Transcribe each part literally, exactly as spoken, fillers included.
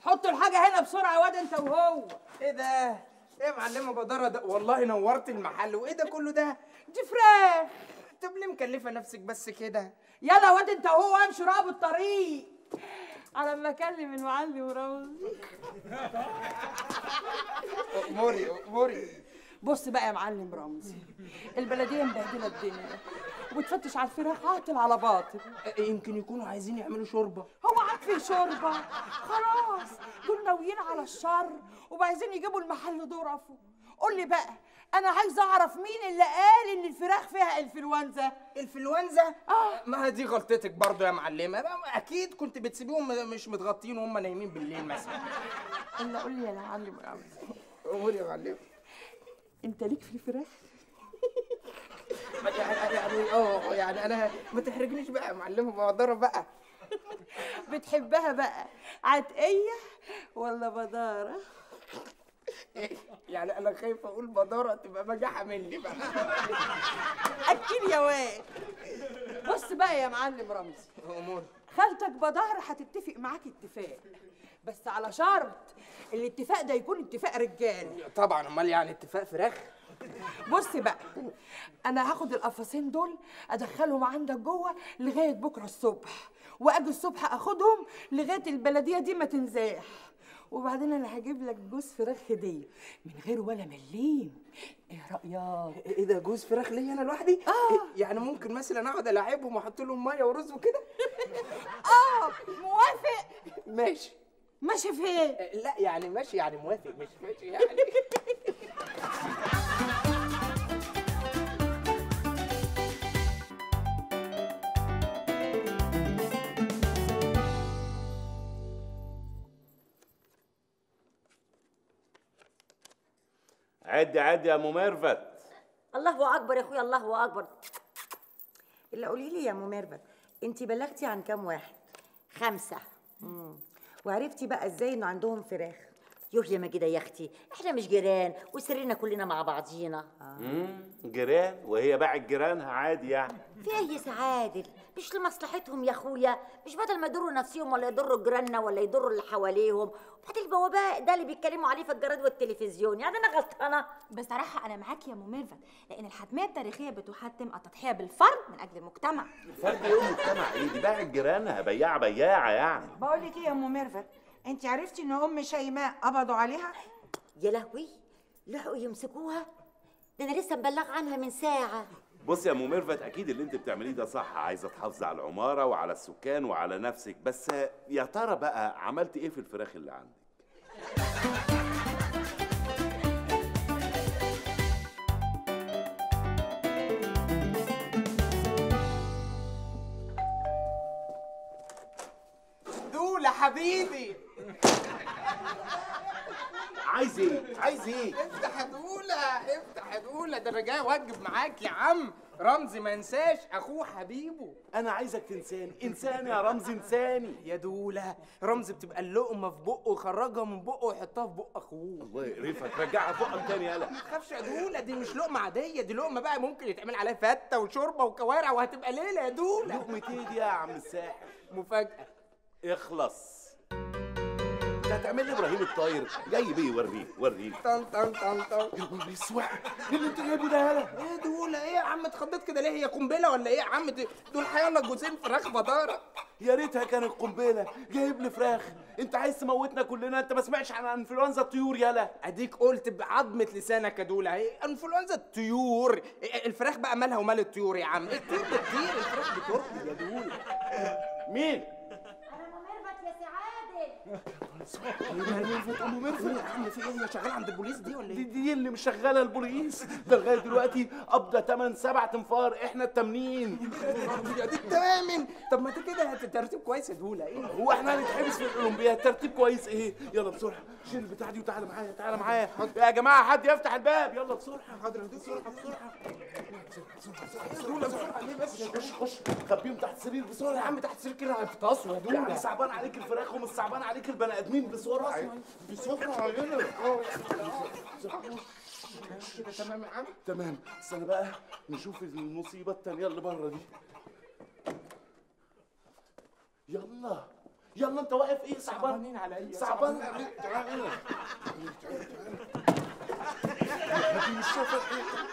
حطوا الحاجه هنا بسرعه يا واد انت وهو. ايه ده؟ ايه يا معلمه بدره ده؟ والله نورت المحل. وايه ده كله ده؟ دي فراخ. طب ليه مكلفه نفسك بس كده؟ يلا واد انت وهو امشوا راقبوا الطريق على ما اكلم المعلم رمزي. اموري اموري. بص بقى يا معلم رمزي، البلديه مبهدله الدنيا وبتفتش على الفراخ عاطل على باطل. يمكن يكونوا عايزين يعملوا شوربه. هو عاد في شوربه؟ خلاص دول ناويين على الشر وعايزين يجيبوا المحل ظرفه. قول لي بقى، انا عايزه اعرف مين اللي قال ان الفراخ فيها انفلونزا؟ انفلونزا؟ اه ما دي غلطتك برضو يا معلمه، اكيد كنت بتسيبيهم مش متغطين وهم نايمين بالليل مثلا. الا قول لي يا معلم رمزي، اموري يا معلم. انت ليك في الفراخ؟ يعني يعني اه يعني انا ما تحرجنيش بقى يا معلمه بدره بقى. بتحبها بقى عتقيه ولا بداره؟ يعني انا خايف اقول بداره تبقى بجاحه مني بقى. اكيد يا واد. بص بقى يا معلم رمزي، اموري. خالتك بدار هتتفق معاك اتفاق، بس على شرط الاتفاق ده يكون اتفاق رجال. طبعا، امال يعني اتفاق فراخ؟ بص بقى، انا هاخد القفصين دول ادخلهم عندك جوه لغايه بكره الصبح، واجي الصبح اخدهم لغايه البلديه دي ما تنزاح، وبعدين انا هجيب لك جوز فراخ هديه من غير ولا مليم. ايه رايك؟ ايه ده جوز فراخ ليا انا لوحدي؟ اه يعني ممكن مثلا اقعد العبهم واحط لهم ميه ورز وكده؟ اه موافق؟ ماشي. ماشي فين؟ لا يعني ماشي يعني موافق، مش ماشي يعني. عدي عدي يا ام ميرفت. الله اكبر يا اخويا، الله اكبر. الا قولي لي يا ام ميرفت، انت بلغتي عن كام واحد؟ خمسه. امم وعرفتي بقى ازاي انه عندهم فراخ؟ يوه يا ماجده يا اختي، احنا مش جيران وسرنا كلنا مع بعضينا. امم جيران وهي باعت جيرانها عادي يعني. في ايه يا سعادل؟ مش لمصلحتهم يا اخويا، مش بدل ما يضروا نفسهم ولا يضروا جيراننا ولا يضروا اللي حواليهم. وبعدين البواباء ده اللي بيتكلموا عليه في الجرائد والتلفزيون، يعني انا غلطانه؟ بصراحة أنا معاك يا أم ميرفت، لأن الحتمية التاريخية بتحتم التضحية بالفرد من أجل المجتمع. فرد ايه المجتمع ايه؟ دي باعت جيرانها، بياعه بياعه يعني. بقول لك ايه يا ام ميرفت، انت عرفتي ان ام شيماء قبضوا عليها؟ يا لهوي، لحقوا يمسكوها؟ ده انا لسه مبلغ عنها من ساعه. بص يا ام ميرفت، اكيد اللي انت بتعمليه ده صح، عايزه تحافظي على العماره وعلى السكان وعلى نفسك، بس يا ترى بقى عملتي ايه في الفراخ اللي عندك؟ دولة حبيبي. عايز ايه؟ عايز ايه؟ افتح يا دولة، افتح يا دولة، ده انا جاي اوجب معاك يا عم. رمزي ما ينساش اخوه حبيبه. انا عايزك تنساني، انساني يا رمزي، انساني. يا دولة، رمزي بتبقى اللقمة في بقه يخرجها من بقه ويحطها في بق اخوه. الله يقرفك، رجعها فوقك تاني يالا. ما تخافش يا دولة، دي مش لقمة عادية، دي لقمة بقى ممكن يتعمل عليها فتة وشوربة وكوارع وهتبقى ليلة يا دولة. لقمة ايه دي يا عم الساحر؟ مفاجأة. اخلص. انت هتعمل لي ابراهيم الطاير جاي بيه؟ وريه وريه. طن طن طن طن. يا نهار اسود، ايه اللي انت جايبه ده يالا؟ ايه يا دولة، ايه يا عم اتخضيت كده ليه؟ هي قنبلة ولا ايه يا عم؟ دول حيالله جوزين فراخ بدارة. يا ريتها كانت قنبله، جايب لي فراخ. انت عايز تموتنا كلنا؟ انت ما سمعتش عن انفلونزا الطيور يالا؟ اديك قلت بعظمة لسانك يا دولة، ايه انفلونزا الطيور؟ الفراخ بقى مالها ومال الطيور يا عم؟ الطيور بتطير، الفراخ بترقد يا دولة. مين؟ انا ام ميرفت يا سعادل. ام ميرفت يا عم، في ايه؟ هي شغالة عند البوليس دي ولا دي, ايه؟ دي اللي مشغله البوليس ده لغايه دلوقتي قبضه تمن سبع تنفار، احنا التامنين. يا دي التامن. طب ما انت كده ترتيب كويس يا دولة. ايه هو احنا هنتحبس في الاولمبياد؟ ترتيب كويس ايه؟ يلا بسرعه شيل البتاع دي وتعالى معايا، تعالى معايا يا جماعه، حد يفتح الباب يلا بسرعه. حاضر يا دولة، بسرعة بسرعة. دولة بسرعة ليه بس؟ خش خش خبيهم تحت السرير بسرعه. يا عم تحت السرير كده هيفطسوا يا يعني دولة. صعبان عليك الفراخ ومش صعبان عليك البني ادمين؟ بسرعه بسرعه يلا. كده تمام يا عم؟ تمام. استنى بقى نشوف المصيبه التانيه اللي بره دي. يلا يلا انت واقف ايه؟ صعبان صعبانين عليا، صعبان صعبانين عليك. تعالى هنا. دي مش شايفه الحيطه.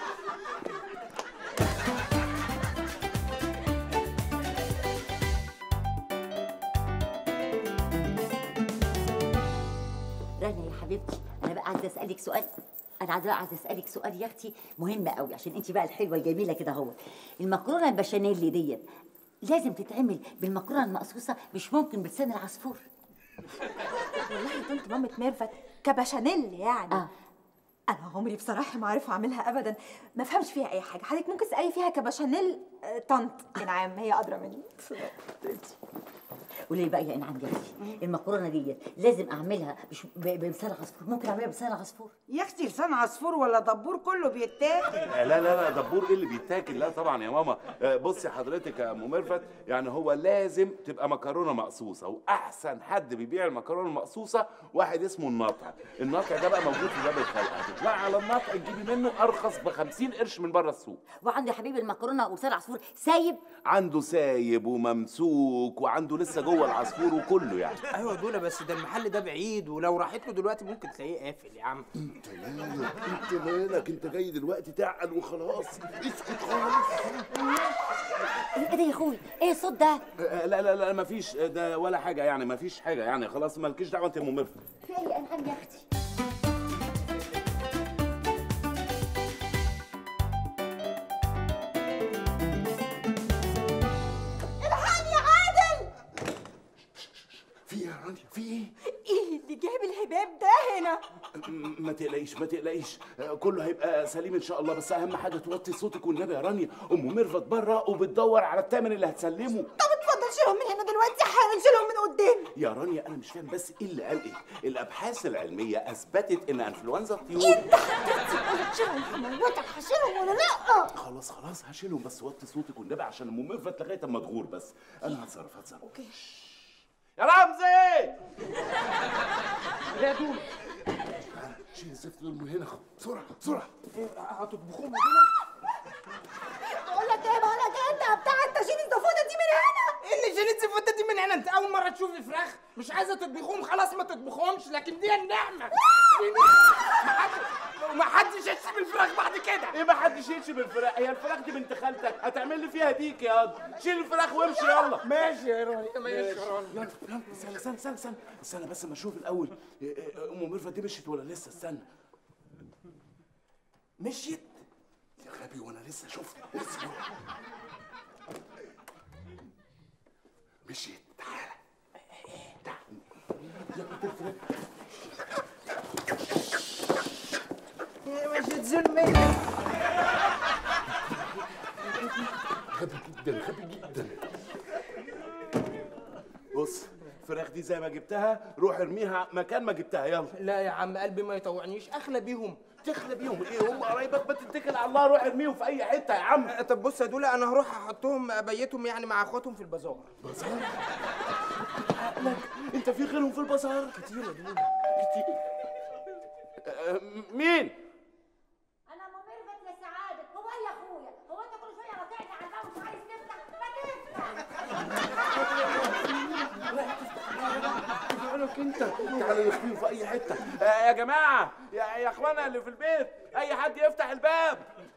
رانيا يا حبيبتي، انا بقى عايزه اسالك سؤال. انا عايزه عايزه اسالك سؤال يا اختي مهم قوي، عشان انت بقى الحلوه الجميله كده اهو. المكرونه البشاميل ديت لازم تتعمل بالمكرونه المقصوصه، مش ممكن بلسان العصفور؟ والله يا طنط مامة ميرفت كبشاميل يعني. اه انا عمري بصراحه ما عارفه اعملها ابدا، ما فهمش فيها اي حاجه. حضرتك ممكن تسالي فيها كبشاميل آه، طنط انعام، هي ادرى مني. قولي لي بقى يا انعام يا اختي، المكرونه ديت لازم اعملها مش ب- بلسان العصفور؟ ممكن اعملها بلسان العصفور؟ يا اختي لسان عصفور ولا دبور كله بيتاكل. لا لا لا دبور ايه اللي بيتاكل؟ لا طبعا يا ماما. آه، بصي حضرتك يا ام ميرفت، يعني هو لازم تبقى مكرونه مقصوصه، واحسن حد بيبيع المكرونه المقصوصه واحد اسمه الناطع. الناطع ده بقى موجود في باب الخلق، هتطلعي على الناطع تجيبي منه ارخص ب خمسين قرش من بره السوق. وعنده يا حبيبي المكرونه ولسان العصفور سايب؟ عنده سايب وممسوك، وعنده لسه جوه العصفور وكله يعني. ايوه دول، بس ده المحل ده بعيد، ولو راحت له دلوقتي ممكن تلاقيه قافل يا عم. انت مالك؟ انت مالك؟ انت جاي دلوقتي تعقل وخلاص، اسكت خالص. ايه ده يا اخوي؟ ايه الصوت ده؟ آه، لا لا لا مفيش ده ولا حاجه يعني، مفيش حاجه يعني، خلاص مالكيش دعوه انت يا ام ميرفت. في ايه يا انعام يا اختي؟ الحقني يا عادل! في ايه يا رانيا؟ في ايه؟ ايه اللي جايب الهباب ده هنا؟ م- ما تقلقيش ما تقلقيش، آه، كله هيبقى سليم ان شاء الله، بس اهم حاجه توطي صوتك والنبي يا رانيا. ام ميرفت بره وبتدور على الثمن اللي هتسلمه. طب اتفضل شيلهم من هنا دلوقتي حالا، شيلهم من قدام. يا رانيا انا مش فاهم بس ايه اللي قال ايه؟ الابحاث العلميه اثبتت ان انفلونزا الطيور. انت حضرتك قلت شيلهم حموتك، هشيلهم ولا لا؟ خلاص خلاص هشيلهم، بس وطي صوتك والنبي عشان ام ميرفت لغايه اما تغور. بس انا هتصرف هتصرف. اوكي. يا رمزي يا دول شيل الزفت دول من هنا بسرعه بسرعه. هتطبخوهم هنا؟ بقول لك ايه بقول لك ايه انت بتاع انت شيل الزفوته دي من هنا. ايه اللي شيلت الزفوته دي من هنا؟ انت اول مره تشوفي فراخ؟ مش عايزه تطبخوهم خلاص ما تطبخهمش، لكن دي النعمه. وما حدش يشتم الفراخ بعد كده. ايه ما حدش يشي بالفراخ؟ هي الفراخ دي بنت خالتك هتعمل لي فيها ديك يا قد. شيل الفراخ وامشي يلا. ماشي يا رانيا ماشي يا رانيا. يلا يلا استنى استنى استنى استنى استنى بس ما اشوف الاول إيه إيه ام ميرفت دي مشيت ولا لسه؟ استنى. مشيت يا غبي وانا لسه شفت لسه مشيت. تعالى تعالى يلا مش تزول مني. غبي جدا غبي جدا. بص الفراخ دي زي ما جبتها روح ارميها مكان ما جبتها. يلا. لا يا عم قلبي ما يطوعنيش، اخلى بيهم. تخلى بيهم ايه؟ هم قرايبك، ما تتكل على الله، روح ارميهم في اي حته يا عم. طب بص يا دولا، انا هروح احطهم ابيتهم يعني مع اخواتهم في البازار. بازار؟ عقلك انت في غيرهم في البازار؟ كتير يا دولا كتير. آه، مين؟ انا ام ميرفت يا سعاده. هو ايه يا اخويا؟ هو انت كل شويه قاطعني على الباب ومش عايز تفتح؟ ما تفتح. مالك انت؟ تعالى نخفيهم في اي حته. آه، يا جماعه يا يا اخوانا اللي في البيت، اي حد يفتح الباب.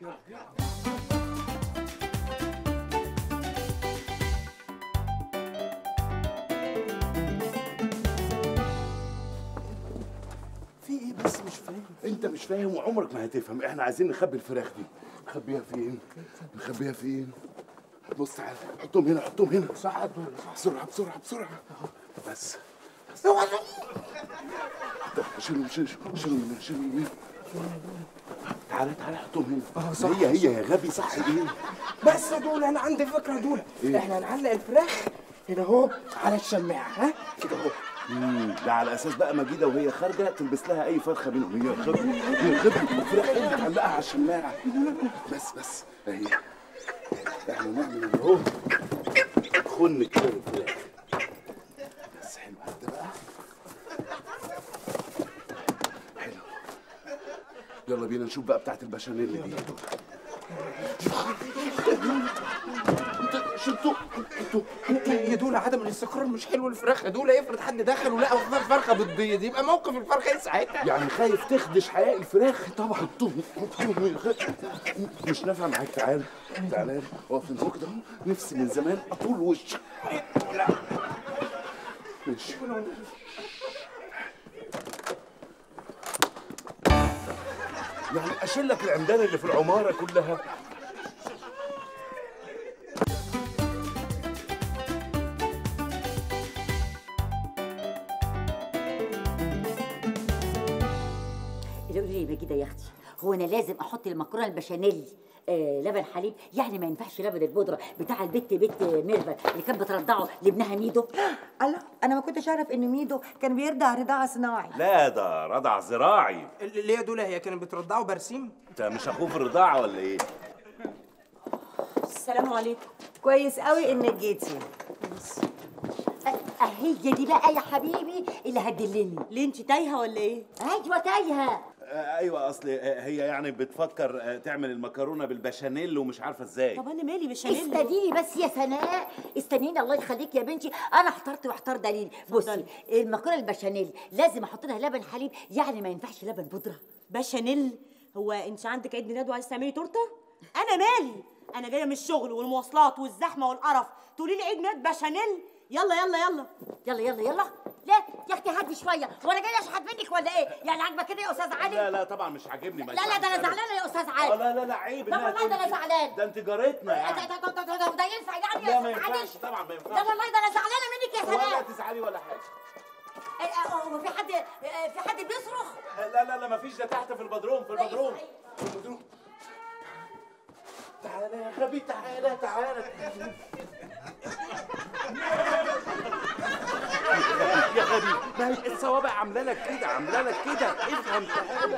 في ايه بس مش فاهم؟ انت مش فاهم وعمرك ما هتفهم. احنا عايزين نخبي الفراخ دي. نخبيها فين؟ نخبيها فين؟ بص تعالى حطهم هنا حطهم هنا. صح يا دولا صح. بسرعه بسرعه بسرعه. بس طب شيلهم شيلهم شيلهم من هنا شيلهم من هنا. تعالى تعالى حطهم هنا. اه صح هي هي يا غبي صح ايه؟ بس يا دولا انا عندي فكره يا دولا. إيه؟ احنا هنعلق الفراخ كده اهو على الشماعه، ها كده اهو. امم ده على اساس بقى مجيده وهي خارجه تلبس لها اي فرخه منهم. هي خبره هي خبره الفراخ ايه اللي تعلقها على الشماعه. بس بس اهي احنا نعمل اللي هو خن كده الفراخ. بس حلو ده بقى حلو. يلا بينا نشوف بقى بتاعت البشاميل دي. انت انتوا انتوا يا دولا عدم الاستقرار مش حلو الفراخ يا دولا. افرض حد دخل ولقى فرخه بتبيض يبقى موقف الفرخه ايه ساعتها؟ يعني خايف تخدش حياء الفراخ؟ طبعا. انتوا مش نافع معاك. تعال تعال اقف من فوق كده. نفسي من زمان اطول وشك. ماشي. يعني اشيل لك العمدان اللي في العماره كلها؟ اللي قولي لي كده يا اختي، هو انا لازم احط المكرونه البشاميل آه لبن حليب؟ يعني ما ينفعش لبن البودره بتاع البت بت ميرفت اللي كانت بترضعه لابنها ميدو؟ الله، انا ما كنتش اعرف ان ميدو كان بيرضع رضاعه صناعي. لا ده رضع زراعي. اللي هي دولا هي كانت بترضعه برسيم؟ انت مش اخوه في الرضاعه ولا ايه؟ السلام عليكم. كويس قوي انك جيتي. هي دي بقى يا حبيبي اللي هتدلني. ليه انت تايهه ولا ايه؟ ايوه تايهه. آه ايوه، اصل هي يعني بتفكر آه تعمل المكرونه بالبشاميل ومش عارفه ازاي. طب انا مالي بشاميل؟ استنيني بس يا سناء، استنيني الله يخليك يا بنتي. انا احترت واحتار دليل. بصي، المكرونه البشاميل لازم احط لها لبن حليب، يعني ما ينفعش لبن بودره. بشاميل؟ هو انت عندك عيد ميلاد وعايزه تعملي تورته؟ انا مالي؟ انا جايه من الشغل والمواصلات والزحمه والقرف تقولي لي عيد ميلاد بشاميل؟ يلا يلا يلا يلا يلا يلا. لا يا اختي هدي شويه، وانا جايه اشحت منك ولا ايه؟ يعني عاجبك كده يا استاذ علي؟ لا لا طبعا مش عاجبني. لا لا ده انا زعلانه يا استاذ علي. لا لا لا عيب. لا والله ده انا زعلان. ده انت جارتنا يعني. ده ده ده ده ده ينفع يعني لا يا ما استاذ علي؟ ينفعش طبعا، ما ينفعش. لا والله ده انا زعلانه منك يا ولا سناء. تزعلي ولا حاجه. هو في حد في حد بيصرخ؟ لا لا لا مفيش، ده تحت في البدروم، في البدروم في البدروم. تعالى يا غبي، تعالى تعالى يا غبي. ما هي الصوابع عامله لك كده، عامله لك كده. افهم. تعالى.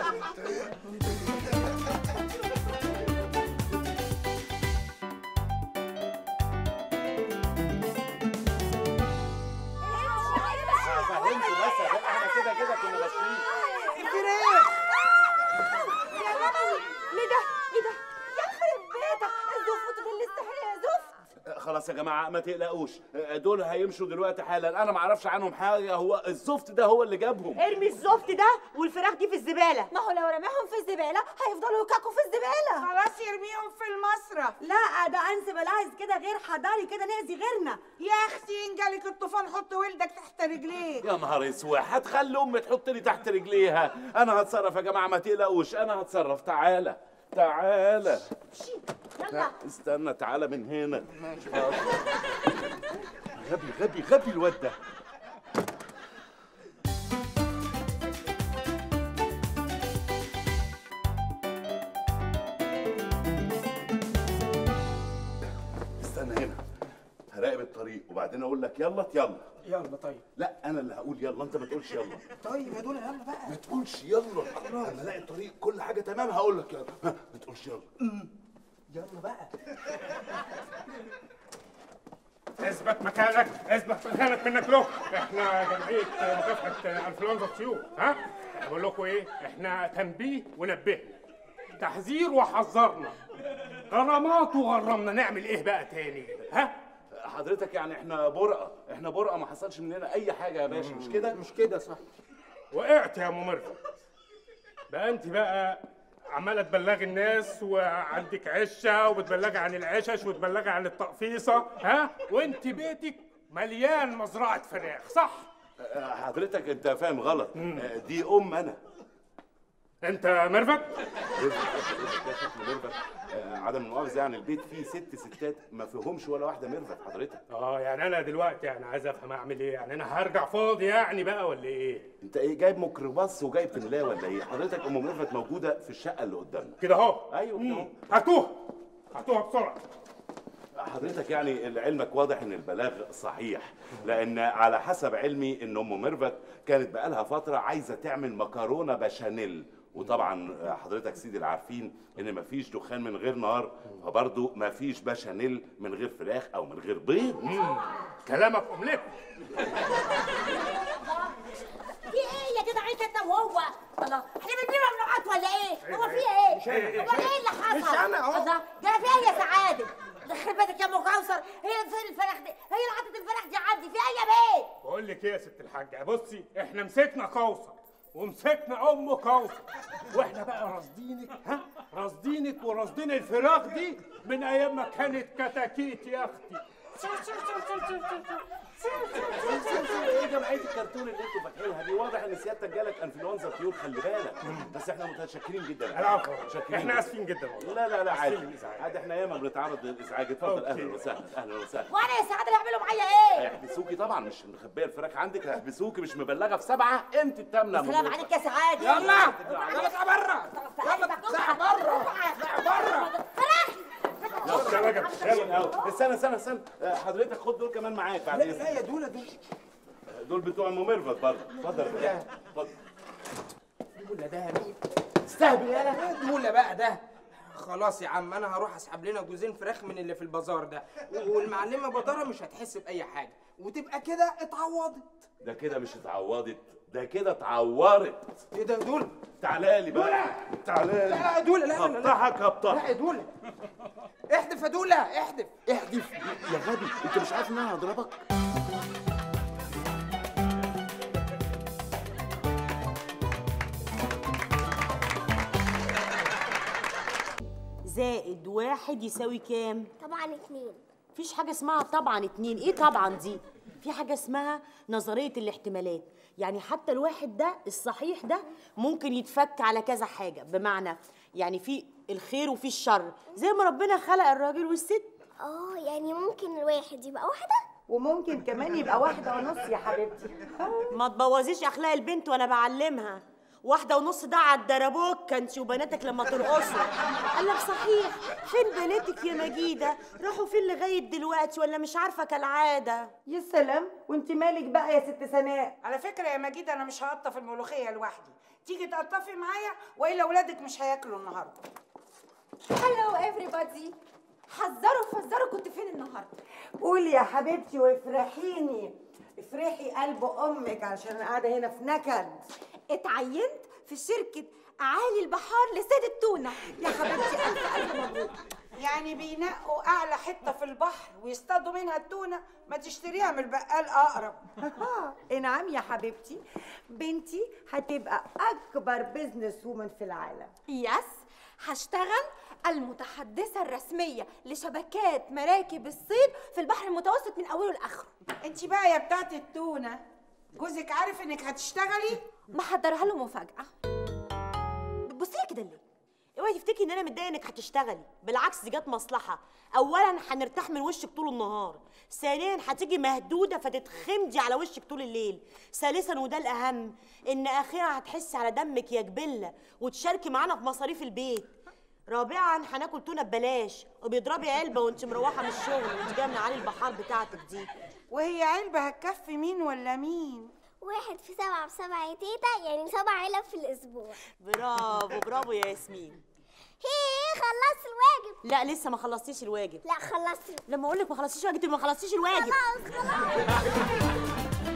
فهمت بس، احنا كده كده كنا ماشيين. الفراخ يا ماما، ليه ده؟ ايه ده؟ يخرب بيتك، الزفت ده اللي استحيل يا زفت. خلاص يا جماعه ما تقلقوش، دول هيمشوا دلوقتي حالا. انا ما اعرفش عنهم حاجه، هو الزفت ده هو اللي جابهم. ارمي الزفت ده والفراخ دي في الزباله. ما هو لو رماهم في الزباله هيفضلوا يكاكوا في الزباله. خلاص يرميهم في المصرف. لا ده انس بلاحظ كده غير حضاري كده نأذي غيرنا. يا اختي ان جالك الطوفان حط ولدك تحت رجليك. يا نهار اسود، هتخلي امي تحط لي تحت رجليها؟ انا هتصرف يا جماعه، ما تقلقوش انا هتصرف. تعالى تعالى. يلا استنى، تعالى من هنا. غبي غبي غبي الواد ده. استنى هنا، هراقب الطريق وبعدين اقول لك يلا يلا. يلا طيب. لا انا اللي هقول يلا، انت ما تقولش يلا. طيب يا دولا يلا بقى. ما تقولش يلا. انا الاقي الطريق كل حاجه تمام هقول لك يلا. ما تقولش يلا. يلا بقى. اثبت مكانك، اثبت مكانك منك له. احنا جمعيه مكافحه انفلونزا الطيور. ها؟ بقول لكم ايه؟ احنا تنبيه ونبهنا، تحذير وحذرنا، غرامات وغرمنا. نعمل ايه بقى تاني؟ ها؟ حضرتك يعني احنا برقه، احنا برقه ما حصلش مننا اي حاجه يا باشا، مش كده؟ مش كده صح. وقعت يا ام مرفت. بقى انت بقى عماله تبلغي الناس وعندك عشه وبتبلغي عن العشش وتبلغي عن التقفيصه، ها؟ وانت بيتك مليان مزرعه فراخ، صح؟ حضرتك انت فاهم غلط. دي ام انا. انت مرفت؟ ميرفت. عدم المؤاخذه يعني البيت فيه ست ستات ما فيهمش ولا واحده ميرفت حضرتك. اه يعني انا دلوقتي يعني عايز افهم اعمل ايه؟ يعني انا هرجع فاضي يعني بقى ولا ايه؟ انت ايه جايب ميكروباص وجايب تملاه ولا ايه؟ حضرتك ام ميرفت موجوده في الشقه اللي قدامنا. كده اهو. ايوه كده اهو. هاتوها هاتوها بسرعه. حضرتك يعني لعلمك واضح ان البلاغ صحيح، لان على حسب علمي ان ام ميرفت كانت بقالها فتره عايزه تعمل مكرونه بشاميل، وطبعا حضرتك سيدي العارفين ان مفيش دخان من غير نار، فبرضه مفيش بشاميل من غير فراخ او من غير بيض. كلامك املك. في ايه يا جدع انت وهو؟ الله، احنا بنبيع ممنوعات ولا ايه؟ هو في ايه؟ هو ايه اللي حصل؟ مش أنا أهو. الله، ده في ايه يا سعاده؟ يخرب بيتك يا ام كوثر، هي فين الفراخ دي؟ هي اللي حطت الفراخ دي عندي في اي بيت؟ بقول لك ايه يا ست الحاجه، بصي احنا مسكنا كوثر ومسكنا ام كوثر، واحنا بقى راصدينك، ها راصدينك وراصدين الفراخ دي من ايام ما كانت كتاكيت يا اختي. ايه جمعيه الكرتون اللي انتوا فاتحينها دي؟ واضح ان سيادتك جالك انفلونزا طيور، خلي بالك. بس احنا متشكرين جدا. العفو، متشكرين. احنا اسفين جدا والله. لا لا لا عادي الإزعاج. عادي، احنا ياما بنتعرض للازعاج. اتفضل. أوكي. اهلا وسهلا اهلا وسهلا. وانا يا سعاده اللي هيعملوا معايا ايه؟ هيحبسوكي طبعا، مش مخبيه الفراخ عندك، هيحبسوكي. مش مبلغه في سبعه، انت الثامنه. سلام عليك يا سعاده. يلا يلا اطلع بره، يلا اطلع بره، اطلع بره. يلا يا رجب يلا. استنى استنى استنى، حضرتك خد دول كمان معاك بعد اذنك. لا يا دوله دول دول بتوع ام ميرفت برضه. اتفضل يا فندم. اتفضل. دوله ده مين؟ استهبل يالا. دوله بقى ده. خلاص يا عم، انا هروح اسحب لنا جوزين فراخ من اللي في البازار ده، والمعلمه بداره مش هتحس باي حاجه، وتبقى كده اتعوضت. ده كده مش اتعوضت، ده كده اتعورت. ايه ده يا دوله؟ تعالى لي بقى، تعالى لي. لا لا يا دوله، لا لا لا هفتحك لا هفتحك. يا دوله، احدف يا دوله، احدف احدف. يا غبي، انت مش عارف ان انا هضربك؟ زائد واحد يساوي كام؟ طبعا اتنين. مفيش حاجة اسمها طبعا اتنين، ايه طبعا دي؟ في حاجة اسمها نظرية الاحتمالات، يعني حتى الواحد ده الصحيح ده ممكن يتفك على كذا حاجة، بمعنى يعني في الخير وفي الشر، زي ما ربنا خلق الراجل والست. اه يعني ممكن الواحد يبقى واحدة وممكن كمان يبقى واحدة ونص يا حبيبتي. ما تبوظيش اخلاق البنت وانا بعلمها. واحدة ونص ده على الدربوك انت وبناتك لما ترقصوا. قال لك صحيح، فين بناتك يا مجيدة؟ راحوا فين لغاية دلوقتي ولا مش عارفة كالعادة؟ يا سلام، وانت مالك بقى يا ست سناء؟ على فكره يا مجيد انا مش هقطف الملوخيه لوحدي، تيجي تقطفي معايا والا اولادك مش هياكلوا النهارده. هلو everybody. حذروا فزروا، كنت فين النهارده؟ قولي يا حبيبتي وافرحيني، افرحي قلب امك علشان انا قاعده هنا في نكد. اتعينت في شركة أعالي البحار لصيد التونة. يا حبيبتي ألف ألف مبروك. يعني بينقوا اعلى حته في البحر ويصطادوا منها التونه، ما تشتريها من البقال اقرب. نعم يا حبيبتي، بنتي هتبقى اكبر بيزنس وومن في العالم. يس، هشتغل المتحدثة الرسمية لشبكات مراكب الصيد في البحر المتوسط من أوله لآخره. انت بقى يا بتاعت التونه، جوزك عارف انك هتشتغلي؟ محضرها له مفاجأة. بتبصي لي كده ليه؟ اوعي تفتكري ان انا متضايقه انك هتشتغلي، بالعكس دي جت مصلحه. اولا هنرتاح من وشك طول النهار، ثانيا هتيجي مهدوده فتتخمدي على وشك طول الليل، ثالثا وده الاهم ان اخيرا هتحسي على دمك يا جبله وتشاركي معانا في مصاريف البيت. رابعا هناكل تونه ببلاش وبيضربي علبه وانت مروحه من الشغل وانت جايه من علي البحار بتاعتك دي. وهي علبه هتكفي مين ولا مين؟ واحد في سبعة بسبعة يا تيتا، يعني سبع علب في الأسبوع. برافو برافو يا ياسمين. هي خلصت الواجب؟ لا لسه ما خلصتيش الواجب. لا خلصت. لما اقول لك ما خلصتيش الواجب تبقى ما خلصتيش الواجب. خلاص خلاص.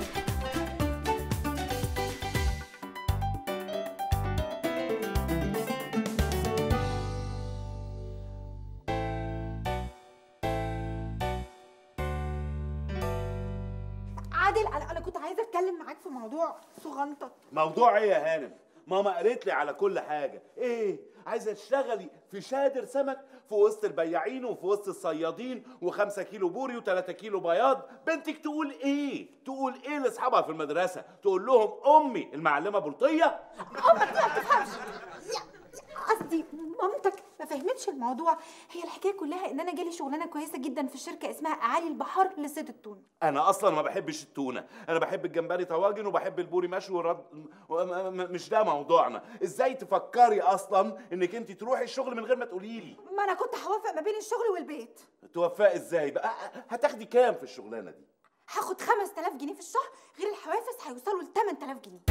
عادل، انا انا كنت عايزه اتكلم معاك في موضوع صغنطه. موضوع ايه يا هانم؟ ماما قالت لي على كل حاجه. ايه عايزه تشتغلي في شادر سمك في وسط البياعين وفي وسط الصيادين وخمسة كيلو بوري وثلاثة كيلو بياض؟ بنتك تقول ايه؟ تقول ايه لاصحابها في المدرسه؟ تقول لهم امي المعلمه بلطيه؟ امك دي ما بتفهمش. قصدي مامتك ما فهمتش الموضوع. هي الحكايه كلها ان انا جالي شغلانه كويسه جدا في شركه اسمها اعالي البحار لصيد التونه. انا اصلا ما بحبش التونه، انا بحب الجمبري طواجن وبحب البوري مشوي ورد... مش ده موضوعنا. ازاي تفكري اصلا انك انت تروحي الشغل من غير ما تقولي لي؟ ما انا كنت هوافق ما بين الشغل والبيت. توفقي ازاي بقى؟ هتاخدي كام في الشغلانه دي؟ هاخد خمسة آلاف جنيه في الشهر، غير الحوافز هيوصلوا ل ثمانية آلاف جنيه.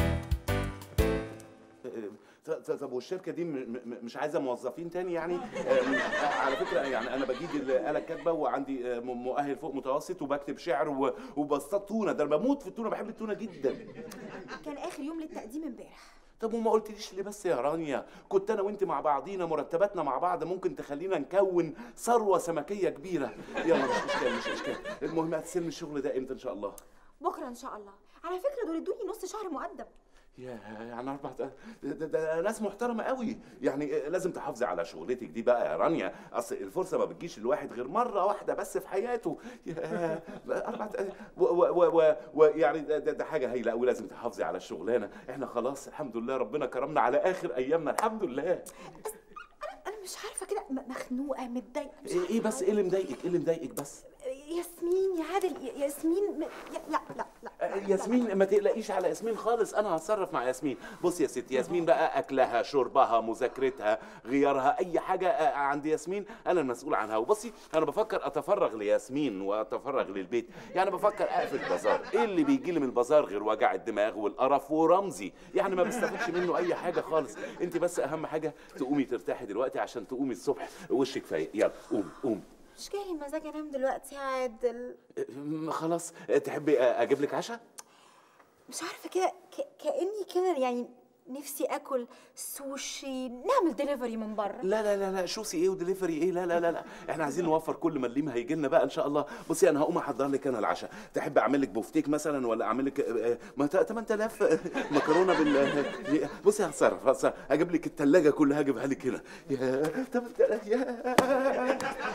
طب والشركه دي مش عايزه موظفين تاني يعني؟ على فكره يعني انا بجيب الاله الكاتبه وعندي مؤهل فوق متوسط وبكتب شعر وبصطاد تونه، ده انا بموت في التونه، بحب التونه جدا. كان اخر يوم للتقديم امبارح. طب وما قلتليش ليه بس يا رانيا؟ كنت انا وانت مع بعضينا مرتباتنا مع بعض ممكن تخلينا نكون ثروه سمكيه كبيره. يلا مش اشكال مش اشكال، المهم هتستلم الشغل ده امتى ان شاء الله؟ بكره ان شاء الله. على فكره دول ادوني نص شهر مقدم. يا يعني أربعة ده, ده, ده ناس محترمة قوي، يعني لازم تحافظي على شغلتك دي بقى يا رانيا، أصل الفرصة ما بتجيش للواحد غير مرة واحدة بس في حياته. يا أربعة ويعني ده, ده, ده حاجة هايلة قوي، لازم تحافظي على الشغلانة. إحنا خلاص الحمد لله ربنا كرمنا على آخر أيامنا الحمد لله. انا مش عارفة كده، مخنوقة متضايقة. إيه بس إيه اللي مضايقك؟ إيه اللي مضايقك بس؟ ياسمين يا عادل، ياسمين م... لا لا لا ياسمين ما تقلقيش على ياسمين خالص، انا هتصرف مع ياسمين. بصي يا ستي، ياسمين بقى اكلها شربها مذاكرتها غيارها اي حاجه عند ياسمين انا المسؤول عنها. وبصي انا بفكر اتفرغ لياسمين واتفرغ للبيت، يعني بفكر اقفل البازار. ايه اللي بيجي لي من البازار غير وجع الدماغ والقرف ورمزي؟ يعني ما بستفدش منه اي حاجه خالص. انت بس اهم حاجه تقومي ترتاحي دلوقتي عشان تقومي الصبح وشك فايق. يلا قوم قوم. مش جاي المزاج انام دلوقتي يا عادل. خلاص تحبي اجيب لك عشاء؟ مش عارفه كده كاني كده يعني نفسي اكل سوشي، نعمل دليفري من بره. لا لا لا لا شوسي ايه ودليفري ايه؟ لا لا لا لا احنا عايزين نوفر كل مليم هيجي لنا بقى ان شاء الله. بصي انا هقوم احضر لك انا العشاء. تحب اعمل لك بوفتيك مثلا ولا اعمل لك ثمانية آلاف مكرونه بال بصي هتصرف هتصرف هجيب لك الثلاجه كلها هجيبها لك هنا. يا ثمانية آلاف يا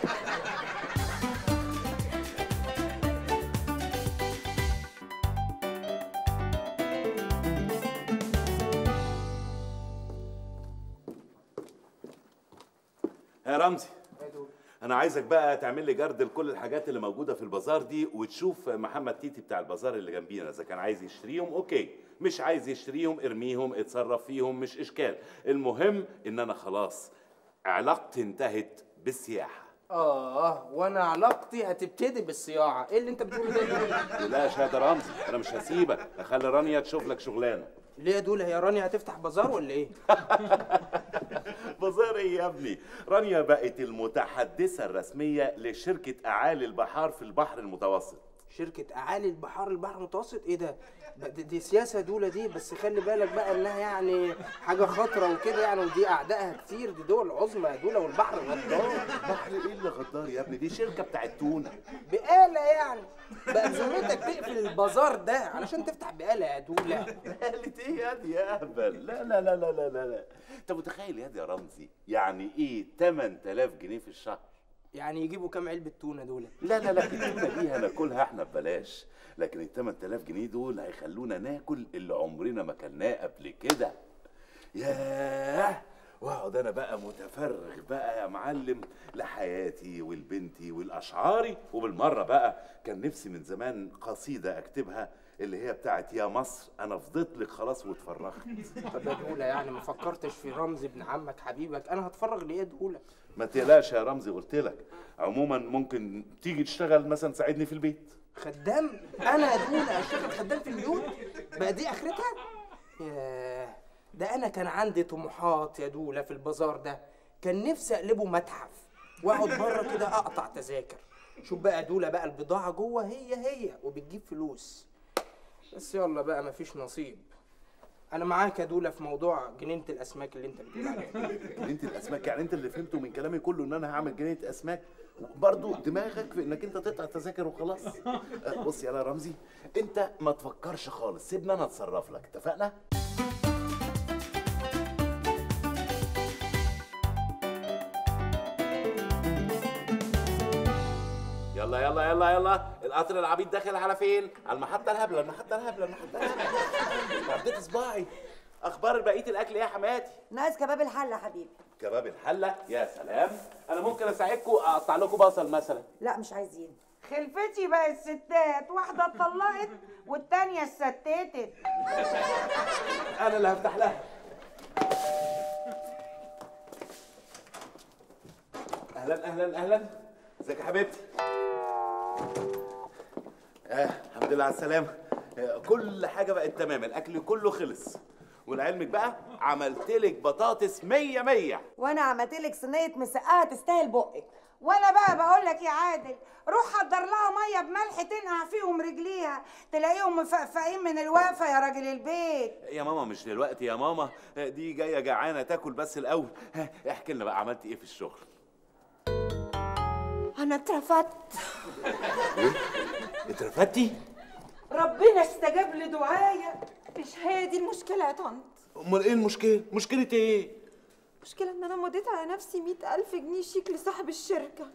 يا رمزي. انا عايزك بقى تعمل لي جرد لكل الحاجات اللي موجوده في البازار دي، وتشوف محمد تيتي بتاع البازار اللي جنبينا اذا كان عايز يشتريهم اوكي، مش عايز يشتريهم ارميهم اتصرف فيهم مش اشكال. المهم ان انا خلاص علاقتي انتهت بالسياحه. اه وانا علاقتي هتبتدي بالصياعه. ايه اللي انت بتقوله ده؟ لا يا شهد رمزي انا مش هسيبك، اخلي رانيا تشوف لك شغلانه. ليه يا دول؟ هي رانيا هتفتح بازار ولا ايه؟ بازار ايه يا ابني؟ رانيا بقت المتحدثة الرسمية لشركة أعالي البحار في البحر المتوسط. شركة أعالي البحار البحر المتوسط؟ ايه ده؟ دي, دي سياسة دولة دي، بس خلي بالك بقى انها يعني حاجة خطرة وكده يعني، ودي أعدائها كتير، دي دول عظمى يا دولة والبحر غدار. بحر ايه اللي غدار يا ابني؟ دي شركة بتاعت تونة. بقالة يعني؟ بقى بذمتك تقفل البازار ده علشان تفتح بقالة يا دولة؟ بقالة ايه يا دي يا اهبل؟ لا لا لا لا لا لا لا. انت متخيل يا دي يا رمزي يعني ايه ثمانية آلاف جنيه في الشهر؟ يعني يجيبوا كام علبة تونة دول؟ لا لا لا التونة دي هناكلها احنا ببلاش، لكن ال ثمانية آلاف جنيه دول هيخلونا ناكل اللي عمرنا ما كلناه قبل كده. ياه، واقعد انا بقى متفرغ بقى يا معلم لحياتي ولبنتي والاشعاري. وبالمره بقى كان نفسي من زمان قصيده اكتبها اللي هي بتاعت يا مصر انا فضيت لك خلاص واتفرغت. طب يا دولة يعني ما فكرتش في رمزي ابن عمك حبيبك؟ انا هتفرغ ليه يا دولة؟ ما تقلقش يا رمزي قلت لك. عموما ممكن تيجي تشتغل مثلا تساعدني في البيت. خدام؟ انا يا دولة اشتغل خدام في البيوت؟ بقى دي اخرتها؟ ياه، ده انا كان عندي طموحات يا دولة في البازار ده، كان نفسي اقلبه متحف واقعد بره كده اقطع تذاكر. شوف بقى يا دولة بقى البضاعة جوه هي هي وبتجيب فلوس، بس يلا بقى مفيش نصيب. انا معاك يا دولة في موضوع جنينة الاسماك اللي انت بتقول عليها. جنينة الاسماك؟ يعني انت اللي فهمته من كلامي كله ان انا هعمل جنينة اسماك؟ برضه دماغك في انك انت تقطع تذاكر وخلاص؟ بص يا رمزي انت ما تفكرش خالص، سيبنا انا اتصرف لك، اتفقنا؟ يلا يلا يلا يلا، القطر العبيط داخل على فين؟ على المحطة الهبلة، المحطة الهبلة، المحطة الهبلة. عديت صباعي. أخبار بقية الأكل إيه يا حماتي؟ ناقص كباب الحلة يا حبيبي. كباب الحلة؟ يا سلام، أنا ممكن أساعدكم أقطع لكم بصل مثلا. لا مش عايزين. خلفتي بقى الستات، واحدة اتطلقت والتانية اتستتت. أنا اللي هفتح لها. أهلا أهلا أهلا. ازيك يا حبيبتي؟ آه الحمد لله على السلامة. آه كل حاجة بقت تمام، الأكل كله خلص. ولعلمك بقى عملت لك بطاطس مية مية. وأنا عملت لك صينية مسقعة تستاهل بقك. وانا بقى بقول لك يا عادل، روح حضر لها ميه بملح تنقع فيهم رجليها، تلاقيهم مفقفقين من الوقفه يا راجل البيت. يا ماما مش دلوقتي يا ماما، دي جايه جعانه تاكل بس الاول. احكي لنا بقى عملتي ايه في الشغل؟ انا اترفدت. ايه؟ اترفدتي؟ ربنا استجاب لدعايا. مش هي دي المشكله يا طنط. امال ايه المشكله؟ مشكله ايه؟ المشكله ان انا مضيت على نفسي مئة ألف جنيه شيك لصاحب الشركه.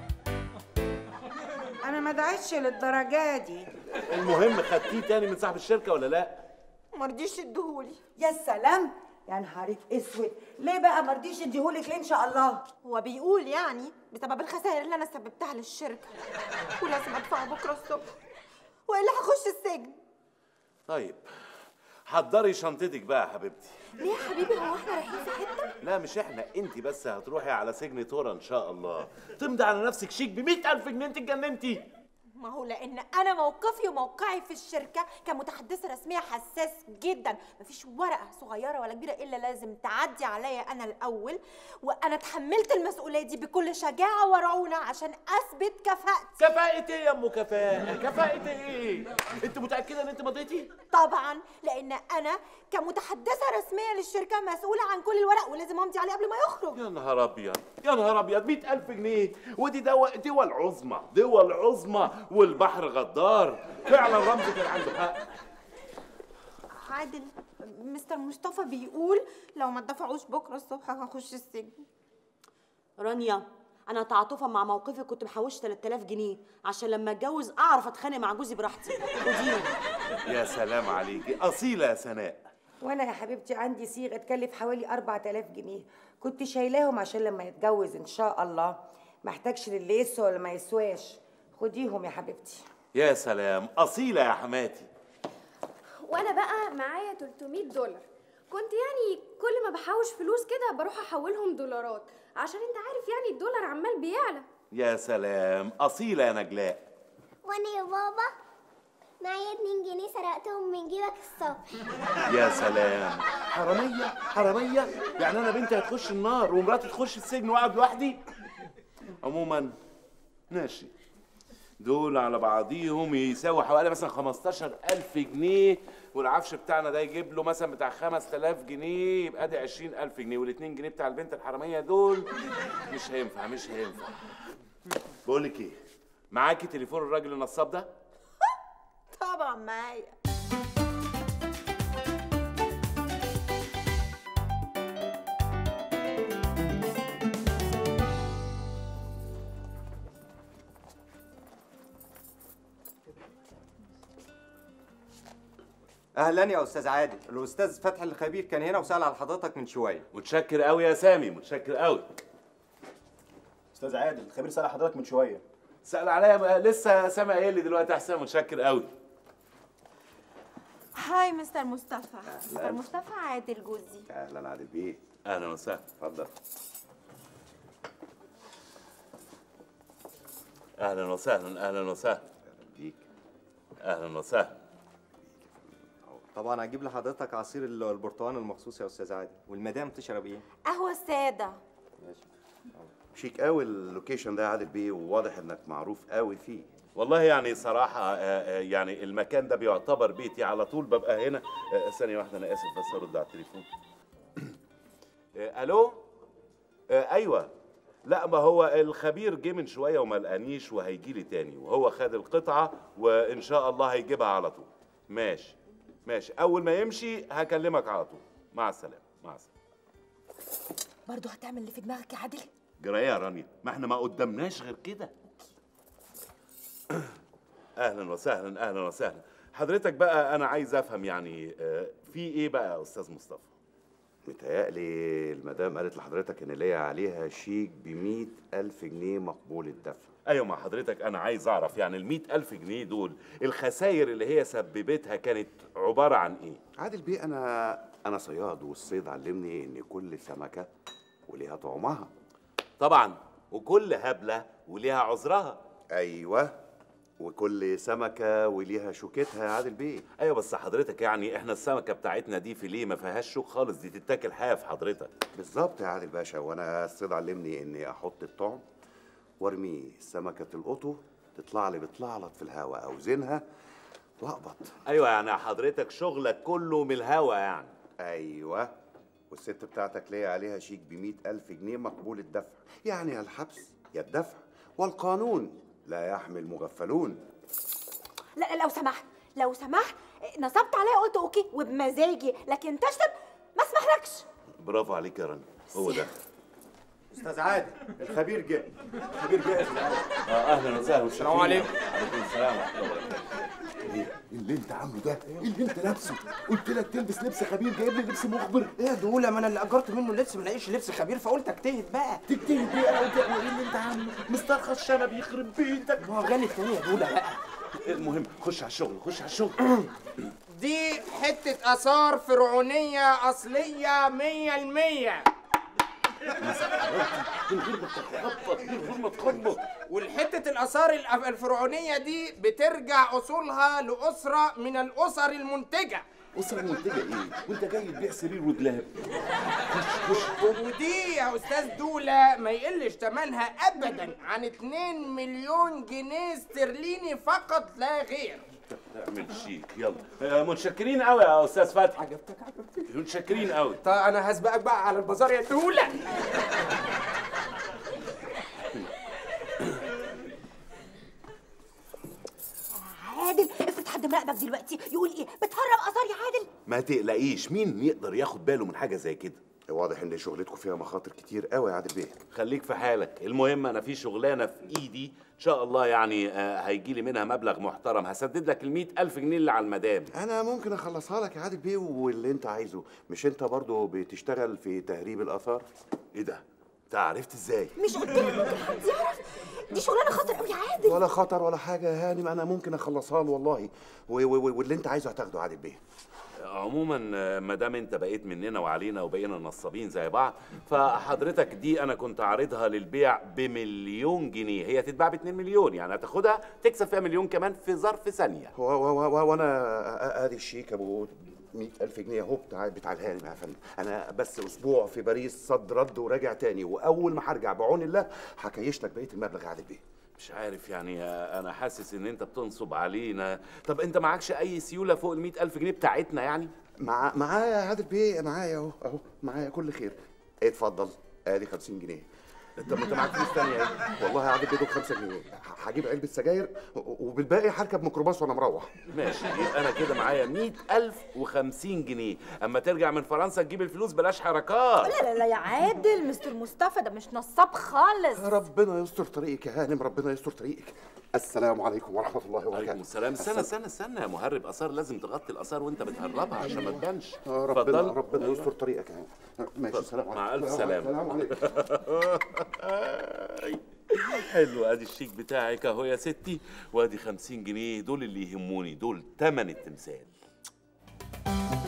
انا ما دعيتش للدرجه دي. المهم خدتيه تاني من صاحب الشركه ولا لا؟ مرضيش يديهولي. يا سلام، يا نهارك اسود، ليه بقى مرضيش يديهولك ليه ان شاء الله؟ هو بيقول يعني بسبب الخسائر اللي انا سببتها للشركه ولازم ادفع بكره الصبح والا هخش السجن. طيب حضري شنطتك بقى يا حبيبتي. ليه يا حبيبي، هو احنا رايحين في حته؟ لا مش احنا، انت بس هتروحي على سجن تورا ان شاء الله، تمضي على نفسك شيك ب مئة ألف جنيه. انت اتجننتي؟ ما هو لان انا موقفي وموقعي في الشركه كمتحدثه رسميه حساس جدا، مفيش ورقه صغيره ولا كبيره الا لازم تعدي عليا انا الاول، وانا اتحملت المسؤوليه دي بكل شجاعه ورعونه عشان اثبت كفاءتي. كفاءة ايه يا ام كفاءة؟ كفاءة ايه؟ انت متأكدة ان انت مضيتي؟ طبعا، لان انا كمتحدثه رسميه للشركه مسؤوله عن كل الورق ولازم امضي عليه قبل ما يخرج. يا نهار ابيض، يا نهار ابيض، مئة ألف جنيه، ودي دول دول عظمى، دول عظمى، والبحر غدار، فعلا رمزي كان عنده حق. عادل، مستر مصطفى بيقول لو ما ادفعوش بكره الصبح هخش السجن. رانيا، انا تعاطفا مع موقفي كنت محوشه ثلاثة آلاف جنيه عشان لما اتجوز اعرف اتخانق مع جوزي براحتي. خديهم. يا سلام عليكي، اصيله يا سناء. وانا يا حبيبتي عندي صيغه تكلف حوالي أربعة آلاف جنيه، كنت شايلاهم عشان لما نتجوز ان شاء الله ما احتاجش للي يسوى ولا ما يسواش. خديهم يا حبيبتي. يا سلام، اصيله يا حماتي. وانا بقى معايا تلتمية دولار، كنت يعني كل ما بحوش فلوس كده بروح احولهم دولارات عشان انت عارف يعني الدولار عمال بيعلى. يا سلام، اصيله يا نجلاء. وانا يا بابا معايا اتنين جنيه سرقتهم من جيبك الصبح. يا سلام، حراميه حراميه، يعني انا بنتي هتخش النار ومراتي تخش السجن واقعد لوحدي؟ عموما ماشي، دول على بعضيهم يساوي حوالي مثلا خمستاشر ألف جنيه، والعفش بتاعنا ده يجيب له مثلا بتاع خمس آلاف جنيه، يبقى دي عشرين ألف جنيه، والاتنين جنيه بتاع البنت الحراميه دول مش هينفع مش هينفع. بقول لك ايه، معاكي تليفون الراجل النصاب ده؟ طبعا معايا. اهلا يا استاذ عادل، الاستاذ فتحي الخبير كان هنا وسال على حضرتك من شويه. متشكر قوي يا سامي، متشكر قوي. استاذ عادل، الخبير سال حضرتك من شويه. سال عليا لسه سامع ايه اللي دلوقتي احسن. متشكر قوي. هاي مستر مصطفى. مستر مصطفى عادل جوزي. اهلا عادل بيه. اهلا وسهلا، اتفضل. اهلا وسهلا اهلا وسهلا بيك. اهلا وسهلا. طبعا هجيب لحضرتك عصير البرتقال المخصوص يا استاذ عادل، والمدام تشرب ايه؟ قهوه ساده. ماشي. شيك قوي اللوكيشن ده يا عادل بيه، وواضح انك معروف قوي فيه. والله يعني صراحة يعني المكان ده بيعتبر بيتي، على طول ببقى هنا. ثانية واحدة أنا آسف بس أرد على التليفون. ألو؟ أيوه. لا ما هو الخبير جه من شوية وما لقانيش وهيجي لي تاني، وهو خد القطعة وإن شاء الله هيجيبها على طول. ماشي ماشي، أول ما يمشي هكلمك على طول. مع السلامة مع السلامة. برضه هتعمل اللي في دماغك يا عادل؟ جرايه يا رانيا، ما احنا ما قدامناش غير كده. اهلا وسهلا اهلا وسهلا. حضرتك بقى انا عايز افهم يعني في ايه بقى يا استاذ مصطفى؟ متهيألي المدام قالت لحضرتك ان ليا عليها شيك ب مئة ألف جنيه مقبول الدفع. ايوه مع حضرتك، انا عايز اعرف يعني ال مئة ألف جنيه دول الخسائر اللي هي سببتها كانت عباره عن ايه؟ عادل بيه، انا انا صياد، والصيد علمني ان كل سمكه وليها طعمها. طبعا، وكل هبله وليها عذرها. ايوه، وكل سمكه وليها شوكتها يا عادل بيه. ايوه بس حضرتك يعني احنا السمكه بتاعتنا دي فيليه ما فيهاش شوك خالص، دي تتاكل حاف حضرتك. بالظبط يا عادل باشا، وانا الصيد علمني اني احط الطعم وارميه. سمكه القطو تطلع لي بتلعلط في الهواء، اوزنها واقبض. ايوه يعني حضرتك شغلك كله من الهوا يعني. ايوه. والست بتاعتك ليا عليها شيك ب مئة ألف جنيه مقبول الدفع، يعني يا الحبس يا الدفع، والقانون لا يحمي المغفلون. لا لو سمحت لو سمحت، نصبت عليا قلت اوكي وبمزاجي، لكن تشتم ما اسمحلكش. برافو عليك يا رنا، هو ده. استاذ عادل الخبير جه. الخبير جه. اه اهلا وسهلا. السلام عليكم. وعليكم السلام ورحمه الله وبركاته. ايه اللي انت عامله ده؟ ايه اللي انت لابسه؟ قلت لك تلبس لبس خبير، جايب لي لبس مخبر. ايه يا دولة، ما انا اللي اجرت منه لبس ما لاقيش لبس خبير، فقلت اجتهد بقى. تجتهد ايه؟ انا قلت لك ايه اللي انت عامله؟ مسترخص شنب يخرب بيتك. ما هو غالي التاني يا دولة بقى. المهم خش على الشغل، خش على الشغل. دي حتة آثار فرعونية أصلية مية المية. من غير ما تخبط، من غير ما تخبط. والحتة الآثار الفرعونية دي بترجع أصولها لأسرة من الأسر المنتجة. أسرة منتجة إيه؟ وأنت جاي تبيع سرير ودلاب. خش خش. ودي يا أستاذ دولة ما يقلش تمنها أبداً عن اتنين مليون جنيه استرليني فقط لا غير. اعمل شيك يلا. متشكرين قوي يا استاذ فتحي. عجبتك عجبتك متشكرين قوي. طيب انا هسبقك بقى على البازار يا دولة. عادل افرض حد مراقبك دلوقتي يقول ايه؟ بتهرب اثار يا عادل؟ ما تقلقيش، مين يقدر ياخد باله من حاجه زي كده؟ واضح ان شغلتكم فيها مخاطر كتير قوي يا عادل بيه. خليك في حالك، المهم انا في شغلانه في ايدي ان شاء الله يعني آه هيجي لي منها مبلغ محترم، هسدد لك ال مئة ألف جنيه اللي على المدام. انا ممكن اخلصها لك يا عادل بيه واللي انت عايزه. مش انت برضو بتشتغل في تهريب الاثار؟ ايه ده؟ انت عرفت ازاي؟ مش قلت لك ممكن حد يعرف؟ دي شغلانه خطر قوي يا عادل. ولا خطر ولا حاجه يا هانم، انا ممكن اخلصها له والله، واللي انت عايزه هتاخده يا عادل بيه. عموما ما دام انت بقيت مننا وعلينا وبقينا نصابين زي بعض، فحضرتك دي انا كنت عارضها للبيع بمليون جنيه، هي تتباع ب اتنين مليون، يعني هتاخدها تكسب فيها مليون كمان في ظرف ثانيه. وانا ادي الشيك ابو مئة ألف جنيه اهو بتاع بتاع الهانم يا فندم. انا بس اسبوع في باريس صد رد وراجع تاني، واول ما هرجع بعون الله هكيش لك بقيه المبلغ يا عادل بيه. مش عارف يعني انا حاسس ان انت بتنصب علينا. طب انت معكش اي سيوله فوق ال مئة ألف جنيه بتاعتنا يعني؟ مع معايا يا عادل بيه، معايا اهو اهو معايا كل خير. اتفضل ادي خمسين جنيه. طب انت معاك فلوس ثانيه ايه؟ والله يا عادل بيه دول خمسة جنيه، هجيب علبه سجاير وبالباقي هركب ميكروباص وانا مروح. ماشي، يبقى انا كده معايا مئة ألف وخمسين جنيه، اما ترجع من فرنسا تجيب الفلوس بلاش حركات. لا لا لا يا عادل، مستر مصطفى ده مش نصاب خالص. ربنا يستر طريقك يا هانم، ربنا يستر طريقك. السلام عليكم ورحمه الله وبركاته. وعليكم السلام. استنى استنى استنى يا مهرب اثار، لازم تغطي الاثار وانت بتهربها عشان ما تبانش. ربنا ربنا يستر طريقك يا هانم. ماشي، السلام عليكم. مع الف سلامه. السلام عليكم. حلو، ادي الشيك بتاعك اهو يا ستي، وادي خمسين جنيه دول اللي يهموني، دول تمن التمثال.